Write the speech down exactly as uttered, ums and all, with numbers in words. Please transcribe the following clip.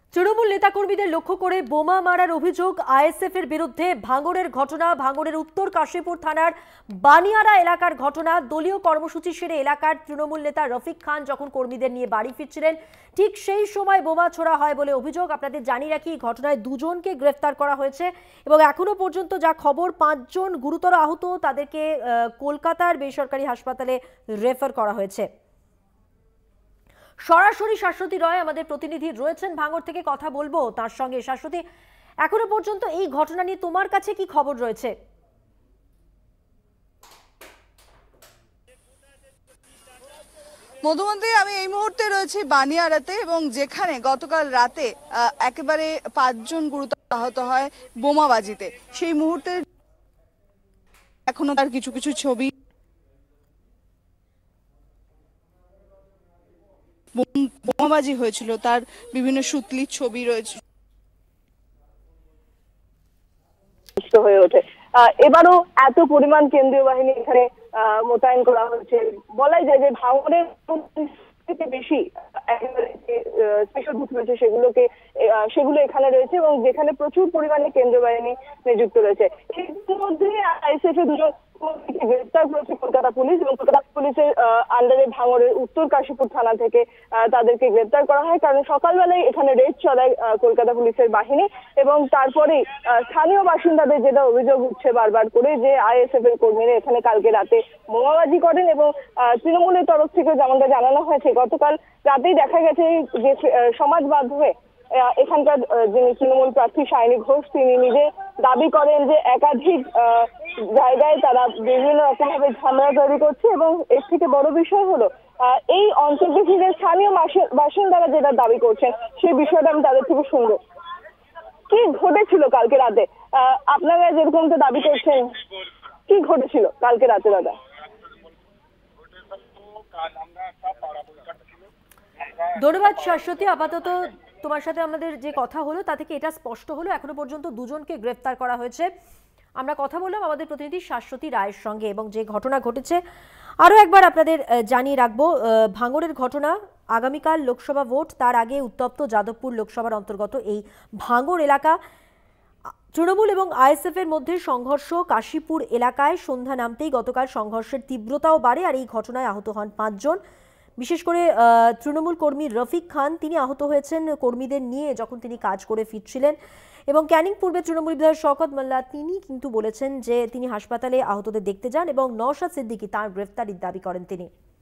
তৃণমূল নেতাকর্মীদের লক্ষ্য করে বোমা মারার অভিযোগ আইএসএফ এর বিরুদ্ধে। ভাঙড়ের ঘটনা, ভাঙড়ের উত্তর কাশীপুর থানার বানিয়ারা এলাকার ঘটনা। দলীয় কর্মসূচি সেরে এলাকার তৃণমূল নেতা রফিক খান যখন কর্মীদের নিয়ে বাড়ি ফিরছিলেন, ঠিক সেই সময় বোমা ছোড়া হয় বলে অভিযোগ। আপনাদের জানিয়ে রাখি, ঘটনায় দুজনকে গ্রেফতার করা হয়েছে এবং এখনো পর্যন্ত যা খবর, পাঁচজন গুরুতর আহত, তাদেরকে কলকাতার বেসরকারি হাসপাতালে রেফার করা হয়েছে। সরাসরি শাশ্বতী রয় আমাদের প্রতিনিধি রয়েছেন ভাঙড় থেকে, কথা বলবো তার সঙ্গে। শাশ্বতী, এখনো পর্যন্ত এই ঘটনা নিয়ে তোমার কাছে কি খবর রয়েছে? মধুমন্তী, আমি এই মুহূর্তে রয়েছি বানিয়ারাতে এবং যেখানে গতকাল রাতে একেবারে পাঁচজন গুরুতর আহত হয় বোমাবাজিতে। সেই মুহূর্তে এখনো তার কিছু কিছু ছবি, বোমাবাজি হয়েছিল তার বিভিন্ন সুতলির ছবি রয়েছে হয়ে ওঠে। এবারও এত পরিমাণ কেন্দ্রীয় বাহিনী এখানে মোতায়েন করা হয়েছে, বলাই যায় যে ভাঙড়ের থেকে বেশি একেবারে স্পেশাল বুথ রয়েছে সেগুলোকে সেগুলো এখানে রয়েছে এবং যেখানে প্রচুর পরিমাণে কেন্দ্রীয় বাহিনী নিযুক্ত রয়েছে। এর মধ্যে আইএসএফ এর দুজন গ্রেফতার করেছে কলকাতা পুলিশ এবং কলকাতা পুলিশের আন্ডারে ভাঙড়ের উত্তর কাশীপুর থানা থেকে তাদেরকে গ্রেফতার করা হয়, কারণ সকালবেলায় এখানে রেড চলায় কলকাতা পুলিশের বাহিনী এবং তারপরেই স্থানীয় বাসিন্দাদের যেটা অভিযোগ উঠছে বারবার করে যে আইএসএফ এর কর্মীরা এখানে কালকে রাতে বোমাবাজি করেন এবং তৃণমূলের তরফ থেকে যেমনটা জানানো হয়েছে গতকাল রাতেই দেখা গেছে যে সমাজ মাধ্যমে এখানকার যিনি তৃণমূল প্রার্থী সায়নী ঘোষ তিনি নিজে দাবি করেন যে একাধিক জায়গায় তারা বিভিন্ন রকম ভাবে ঝামেলা তৈরি করছে এবং এর থেকে বড় বিষয় হলো এই অঞ্চলটি ঘিরে স্থানীয় বাসিন্দারা যেটা দাবি করছেন সেই বিষয়টা আমি তাদের থেকে শুনবো। কি ঘটেছিল কালকে রাতে? আপনারা যেরকমটা দাবি করছেন, কি ঘটেছিল কালকে রাতে দাদা? ধন্যবাদ শাশ্বতী। আপাতত তোমার সাথে আমাদের যে কথা হলো তা থেকে এটা স্পষ্ট হলো এখনো পর্যন্ত দুজনকে গ্রেফতার করা হয়েছে। আমরা কথা বললাম আমাদের প্রতিনিধি শাশ্বতী রায়ের সঙ্গে এবং যে ঘটনা ঘটেছে আরও একবার আপনাদের জানিয়ে রাখবো। ভাঙড়ের ঘটনা, আগামীকাল লোকসভা ভোট, তার আগে উত্তপ্ত যাদবপুর লোকসভার অন্তর্গত এই ভাঙড় এলাকা। তৃণমূল এবং আইএসএফ এর মধ্যে সংঘর্ষ। কাশীপুর এলাকায় সন্ধ্যা নামতেই গতকাল সংঘর্ষের তীব্রতাও বাড়ে আর এই ঘটনায় আহত হন পাঁচজন। বিশেষ করে তৃণমূল কর্মী রফিক খান, তিনি আহত হয়েছেন কর্মীদের নিয়ে যখন তিনি কাজ করে ফিরছিলেন এবং ক্যানিং পূর্বে তৃণমূল বিধায়ক শওকত মোল্লা তিনি কিন্তু বলেছেন যে তিনি হাসপাতালে আহতদের দেখতে যান এবং নওশাদ সিদ্দিকী তাঁর গ্রেফতারির দাবি করেন তিনি।